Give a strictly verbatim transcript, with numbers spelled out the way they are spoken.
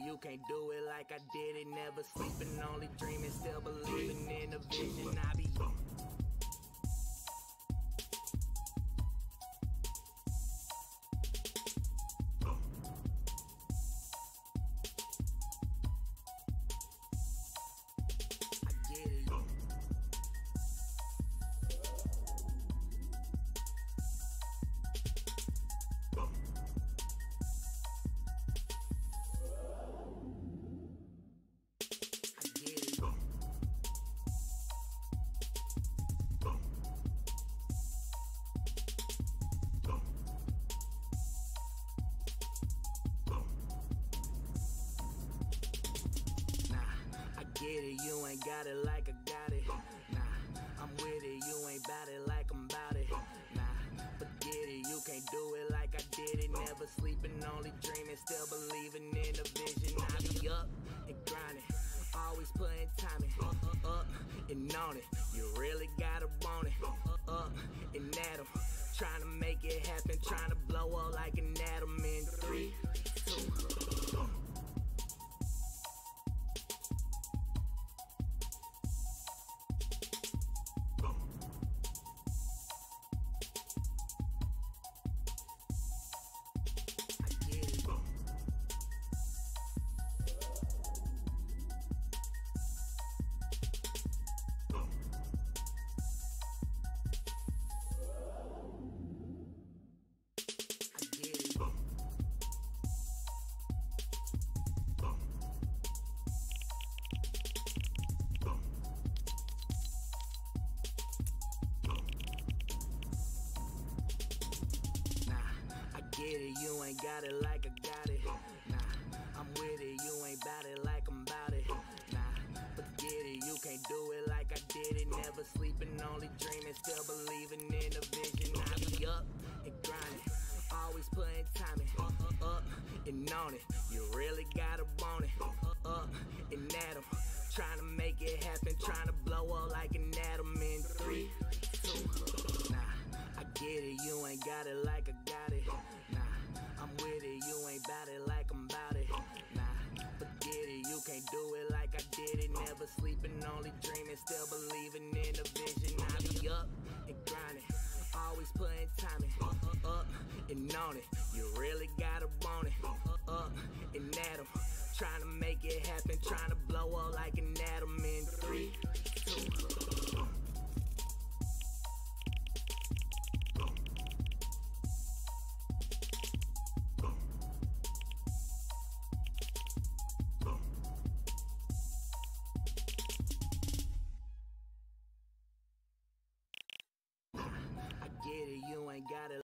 you can't do it like I did it. Never sleeping, only dreaming, still believing in a vision. I be get it, you ain't got it like I got it. Nah, I'm with it, you ain't bout it like I'm bout it. Nah, forget it, you can't do it like I did it. Never sleeping, only dreaming, still believing in a vision. I be up and grinding, always putting time in. Up, up and on it, you really gotta want it. Up and at 'em, trying to make it happen, trying to blow up like an atom in three, two. Get it, you ain't got it like I got it. Nah, I'm with it, you ain't bout it like I'm bout it. Nah, forget it, you can't do it like I did it. Never sleeping, only dreaming, still believing in a vision. I be up and grinding, always putting time in. Up and on it, you really gotta want it. Up and at 'em, trying to make it happen, trying to blow up like an atom in three, two. Nah, I get it, you ain't got it like I got it. Nah, I'm with it, you ain't bout it like I'm bout it. Nah, forget it, you can't do it like I did it. Never sleeping, only dreaming, still believing in a vision. I be up and grinding, always putting time in. Up and on it, you really gotta want it. Up and at 'em, trying to make it happen, trying to blow up like an atom in three, two. Get it, you ain't got it.